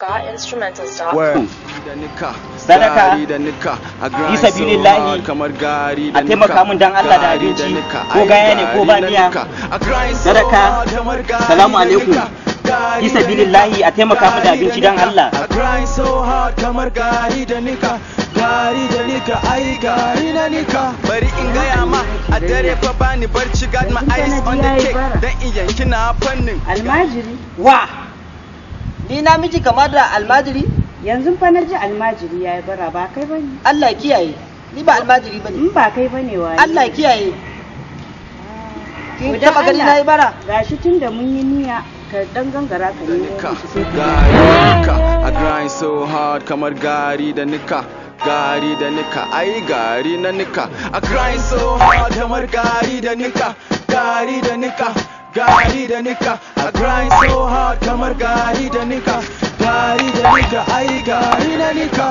Got instrumental stuff. Sadaka fi sabilillahi a taimaka mun dan Allah da abinci ko gaya ne ko ba miya. Sadaka salamu alaikum fi sabilillahi a taimaka mun da abinci dan Allah. Gari da nika ai gari na nika bari in gaya ma a dare fa bani barci got my eyes on the cake dan in yanki na fannin almajiri wa ni na miji kamar da almajiri yanzu fa na ji almajiri yayi bara ba kai bane Allah kiyaye ni ba almajiri bane in ba kai bane wani Allah kiyaye kin taba gani nayi bara gashi tunda mun yi niyya ka dan gangara ka nemo shi sai I grind so hard kamar gari da nika gari da nika ai gari na nika I grind so hard kamar gari da nika gari da nika gari da nika I grind so hard kamar gari da nika gari da nika ai gari na nika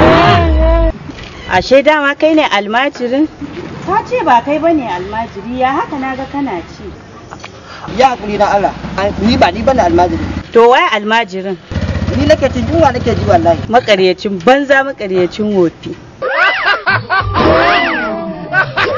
ashe dama kai ne almajirin ka ce ba kai bane almajiri ya haka naga kana ci ya hakuri na Allah ni bane almajiri to wai almajirin ni nake cin yunwa nake ji wallahi makaryacin banza makaryacin wofi